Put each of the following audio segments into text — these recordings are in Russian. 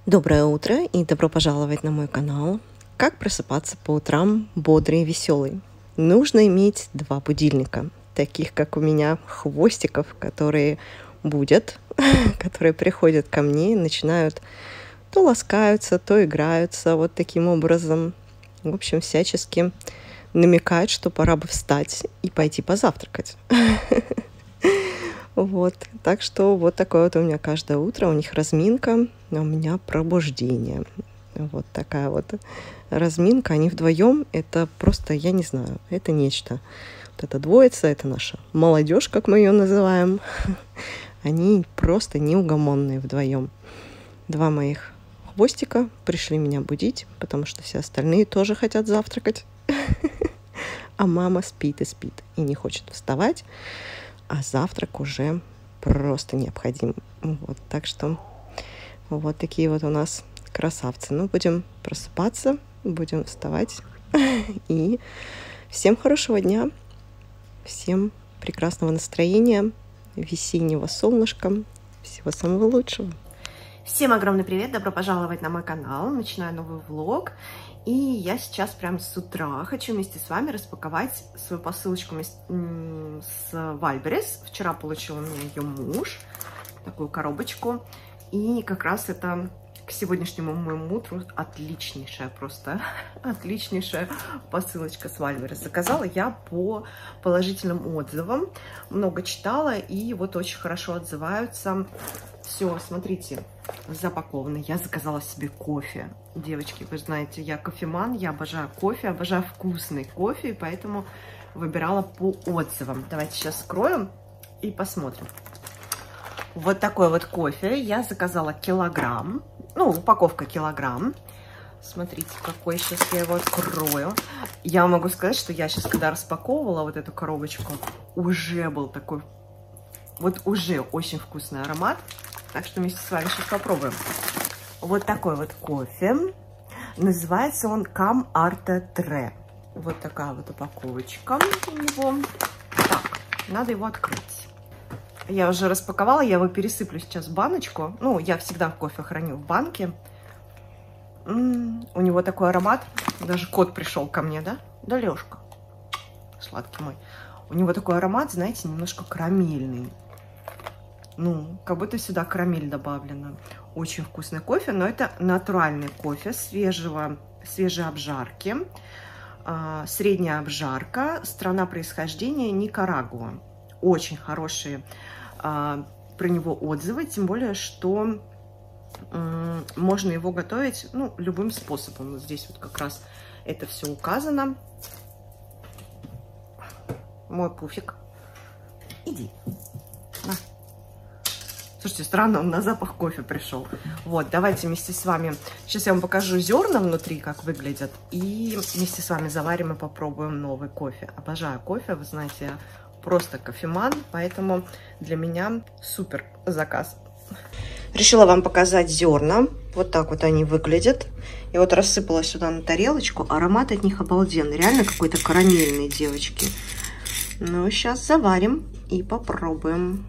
Доброе утро и добро пожаловать на мой канал. Как просыпаться по утрам бодрый и веселый? Нужно иметь 2 будильника, таких как у меня, хвостиков, которые будят, которые приходят ко мне и начинают то ласкаются, то играются вот таким образом. В общем, всячески намекают, что пора бы встать и пойти позавтракать. Вот, так что вот такое вот у меня каждое утро, у них разминка, а у меня пробуждение. Вот такая вот разминка, они вдвоем, это просто, я не знаю, это нечто. Вот эта двоица, это наша молодежь, как мы ее называем, они просто неугомонные вдвоем. 2 моих хвостика пришли меня будить, потому что все остальные тоже хотят завтракать, а мама спит и спит и не хочет вставать. А завтрак уже просто необходим. Вот, так что вот такие вот у нас красавцы. Ну, будем просыпаться, будем вставать. И всем хорошего дня, всем прекрасного настроения, весеннего солнышка, всего самого лучшего. Всем огромный привет, добро пожаловать на мой канал. Начинаю новый влог. И я сейчас прям с утра хочу вместе с вами распаковать свою посылочку с Вальберес. Вчера получил у меня ее муж, такую коробочку. И как раз это к сегодняшнему моему утру отличнейшая, просто отличнейшая посылочка с Вальберес. Заказала я по положительным отзывам, много читала, и вот очень хорошо отзываются. Все, смотрите, запаковано. Я заказала себе кофе. Девочки, вы знаете, я кофеман, я обожаю кофе, обожаю вкусный кофе, и поэтому выбирала по отзывам. Давайте сейчас скроем и посмотрим. Вот такой вот кофе. Я заказала килограмм. Ну, упаковка килограмм. Смотрите, какой. Сейчас я его открою. Я могу сказать, что я сейчас, когда распаковывала вот эту коробочку, уже был такой, вот уже очень вкусный аромат. Так что вместе с вами сейчас попробуем. Вот такой вот кофе. Называется он Cam Arte Tre. Вот такая вот упаковочка у него. Так, надо его открыть. Я уже распаковала, я его пересыплю сейчас в баночку. Ну, я всегда кофе храню в банке. У него такой аромат. Даже кот пришел ко мне, да? Да, Лешка, сладкий мой. У него такой аромат, знаете, немножко карамельный. Ну, как будто сюда карамель добавлена. Очень вкусный кофе, но это натуральный кофе свежей обжарки. Средняя обжарка. Страна происхождения Никарагуа. Очень хорошие про него отзывы, тем более, что можно его готовить, ну, любым способом. Вот здесь вот как раз это все указано. Мой пуфик. Иди. На. Слушайте, странно, он на запах кофе пришел. Вот, давайте вместе с вами... Сейчас я вам покажу зерна внутри, как выглядят. И вместе с вами заварим и попробуем новый кофе. Обожаю кофе, вы знаете, я просто кофеман, поэтому для меня супер заказ. Решила вам показать зерна. Вот так вот они выглядят. И вот рассыпала сюда на тарелочку. Аромат от них обалденный. Реально какой-то карамельный, девочки. Ну, сейчас заварим и попробуем.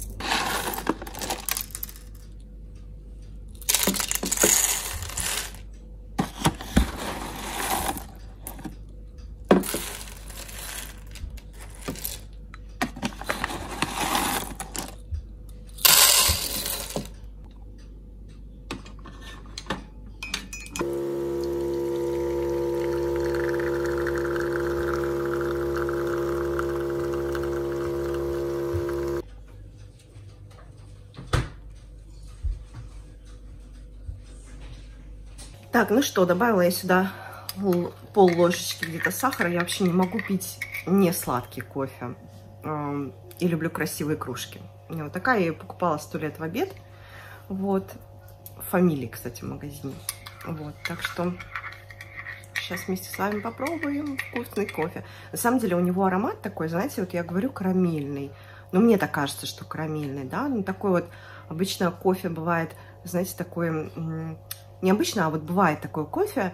Так, ну что, добавила я сюда пол ложечки где-то сахара. Я вообще не могу пить не сладкий кофе. И люблю красивые кружки. У меня вот такая, я ее покупала 100 лет в обед. Вот. Фамилии, кстати, в магазине. Вот, так что сейчас вместе с вами попробуем вкусный кофе. На самом деле у него аромат такой, знаете, вот я говорю карамельный. Но мне так кажется, что карамельный, да. Ну, такой вот, обычно кофе бывает, знаете, такой... Необычно, а вот бывает такой кофе,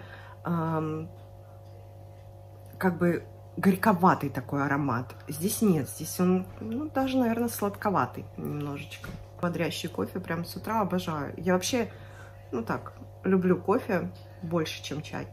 как бы горьковатый такой аромат. Здесь нет, здесь он, ну, даже, наверное, сладковатый немножечко. Бодрящий кофе прям с утра обожаю. Я вообще, ну так, люблю кофе больше, чем чай.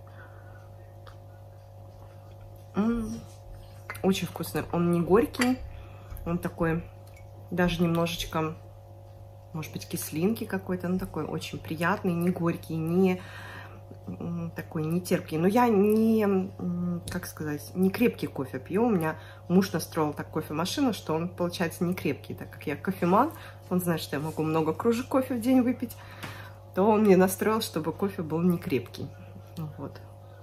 Очень вкусный. Он не горький, он такой даже немножечко, может быть, кислинки какой-то, ну такой очень приятный, не горький, не такой не терпкий. Но я не, как сказать, не крепкий кофе пью. У меня муж настроил так кофемашину, что он получается не крепкий, так как я кофеман. Он знает, что я могу много кружек кофе в день выпить, то он мне настроил, чтобы кофе был не крепкий. Вот.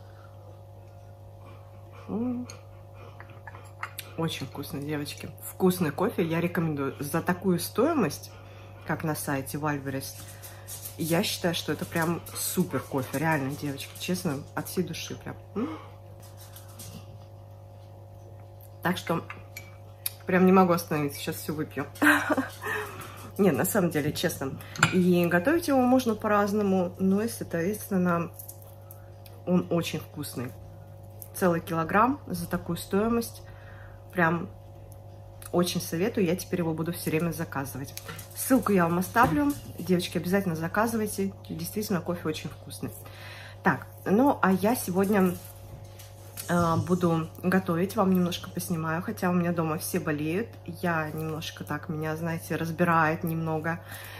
Очень вкусно, девочки. Вкусный кофе я рекомендую. За такую стоимость, как на сайте Вальберес, я считаю, что это прям супер кофе. Реально, девочки, честно, от всей души прям. Так что прям не могу остановиться, сейчас все выпью. Нет, на самом деле, честно. И готовить его можно по-разному, но, соответственно, он очень вкусный. Целый килограмм за такую стоимость. Прям очень советую, я теперь его буду все время заказывать. Ссылку я вам оставлю. Девочки, обязательно заказывайте. Действительно, кофе очень вкусный. Так, ну, а я сегодня буду готовить, вам немножко поснимаю, хотя у меня дома все болеют. Я немножко так, меня, знаете, разбирает немного.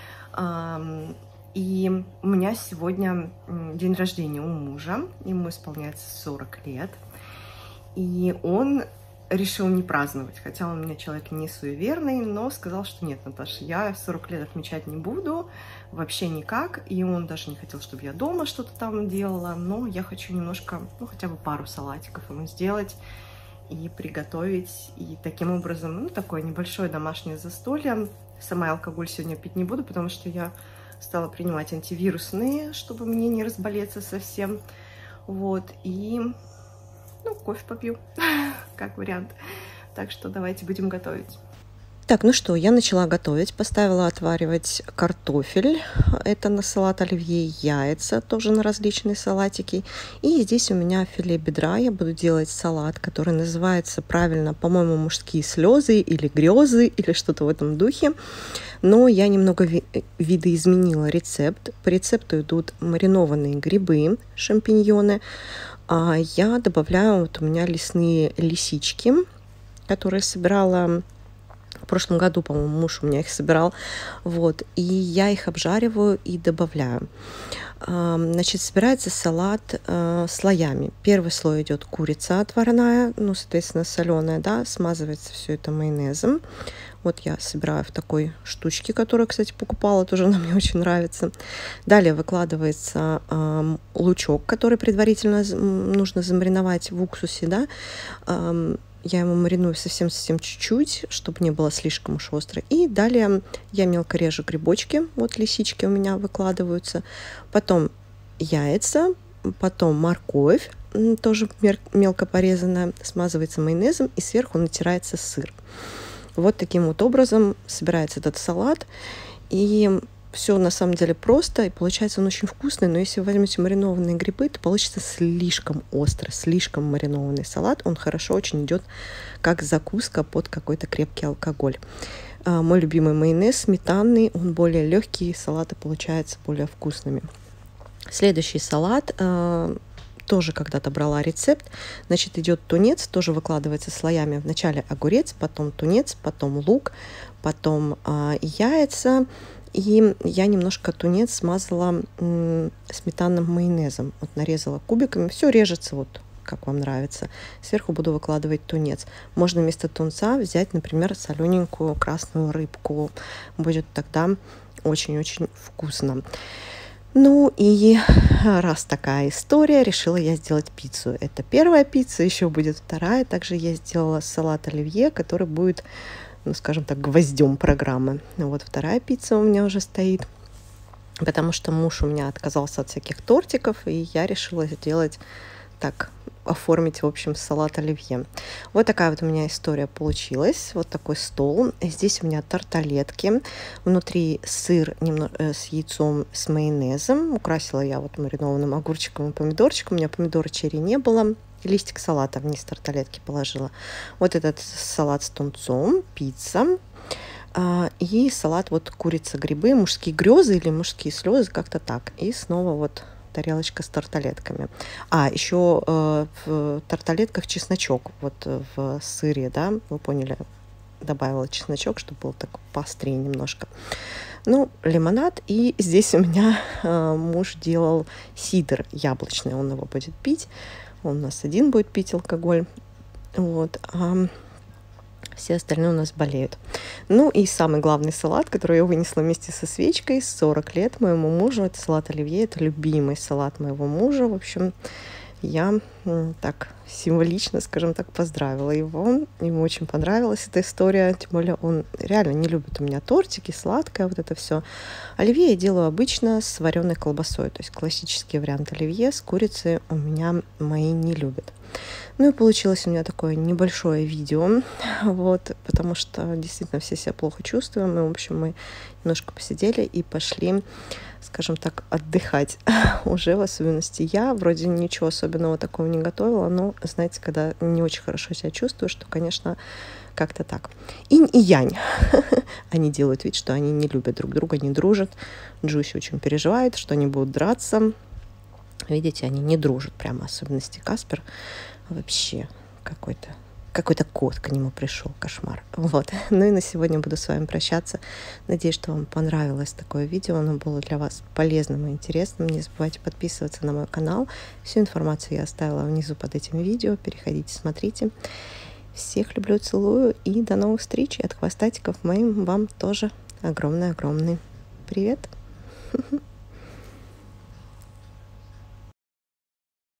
И у меня сегодня день рождения у мужа. Ему исполняется 40 лет. И он решил не праздновать, хотя он у меня человек не суеверный, но сказал, что нет, Наташа, я 40 лет отмечать не буду, вообще никак, и он даже не хотел, чтобы я дома что-то там делала, но я хочу немножко, ну, хотя бы пару салатиков ему сделать и приготовить, и таким образом, ну, такое небольшое домашнее застолье. Сама алкоголь сегодня пить не буду, потому что я стала принимать антивирусные, чтобы мне не разболеться совсем, вот, и ну, кофе попью, как вариант. Так что давайте будем готовить. Так, ну что, я начала готовить, поставила отваривать картофель, это на салат оливье, яйца тоже на различные салатики. И здесь у меня филе бедра, я буду делать салат, который называется правильно, по-моему, мужские слезы или грезы, или что-то в этом духе. Но я немного видоизменила рецепт. По рецепту идут маринованные грибы, шампиньоны. А я добавляю, вот у меня лесные лисички, которые собирала в прошлом году, по-моему, муж у меня их собирал. Вот, и я их обжариваю и добавляю. Значит, собирается салат слоями. Первый слой идет курица отварная, ну, соответственно, соленая, да, смазывается все это майонезом. Вот я собираю в такой штучке, которую, кстати, покупала, тоже она мне очень нравится. Далее выкладывается лучок, который предварительно нужно замариновать в уксусе, да. Я его мариную совсем-совсем чуть-чуть, чтобы не было слишком уж остро. И далее я мелко режу грибочки, вот лисички у меня выкладываются. Потом яйца, потом морковь, тоже мелко порезанная, смазывается майонезом, и сверху натирается сыр. Вот таким вот образом собирается этот салат. И все на самом деле просто, и получается он очень вкусный, но если вы возьмете маринованные грибы, то получится слишком остро, слишком маринованный салат. Он хорошо очень идет как закуска под какой-то крепкий алкоголь. Мой любимый майонез сметанный, он более легкий, салаты получаются более вкусными. Следующий салат, тоже когда-то брала рецепт. Значит, идет тунец, тоже выкладывается слоями. Вначале огурец, потом тунец, потом лук, потом яйца. И я немножко тунец смазала сметанным майонезом. Вот нарезала кубиками. Все режется вот как вам нравится. Сверху буду выкладывать тунец. Можно вместо тунца взять, например, солененькую красную рыбку. Будет тогда очень-очень вкусно. Ну и раз такая история, решила я сделать пиццу. Это первая пицца, еще будет вторая. Также я сделала салат оливье, который будет, ну, скажем так, гвоздем программы. Вот вторая пицца у меня уже стоит, потому что муж у меня отказался от всяких тортиков, и я решила сделать так, оформить, в общем, салат оливье. Вот такая вот у меня история получилась. Вот такой стол. Здесь у меня тарталетки. Внутри сыр с яйцом, с майонезом. Украсила я вот маринованным огурчиком и помидорчиком. У меня помидора черри не было. Листик салата вниз тарталетки положила. Вот этот салат с тунцом, пицца. И салат вот курица, грибы, мужские грезы или мужские слезы, как-то так. И снова вот тарелочка с тарталетками. А, еще в тарталетках чесночок, вот в сыре, да, вы поняли, добавила чесночок, чтобы был так поострее немножко. Ну, лимонад. И здесь у меня муж делал сидр яблочный, он его будет пить. Он у нас один будет пить алкоголь. Вот. А все остальные у нас болеют. Ну и самый главный салат, который я вынесла вместе со свечкой, 40 лет моему мужу. Это салат оливье, это любимый салат моего мужа. В общем, я так символично, скажем так, поздравила его. Ему очень понравилась эта история. Тем более он реально не любит у меня тортики, сладкое, вот это все. Оливье я делаю обычно с вареной колбасой. То есть классический вариант оливье с курицей у меня мои не любят. Ну и получилось у меня такое небольшое видео, вот, потому что действительно все себя плохо чувствуем. И, в общем, мы немножко посидели и пошли, скажем так, отдыхать. Уже в особенности я вроде ничего особенного такого не готовила, но, знаете, когда не очень хорошо себя чувствуешь, то, конечно, как-то так. Инь и янь. Они делают вид, что они не любят друг друга, не дружат. Джуси очень переживает, что они будут драться. Видите, они не дружат прямо, особенности Каспер. Вообще какой-то кот к нему пришел, кошмар. Вот. Ну и на сегодня буду с вами прощаться. Надеюсь, что вам понравилось такое видео. Оно было для вас полезным и интересным. Не забывайте подписываться на мой канал. Всю информацию я оставила внизу под этим видео. Переходите, смотрите. Всех люблю, целую. И до новых встреч. И от хвостатиков моим вам тоже огромный-огромный привет.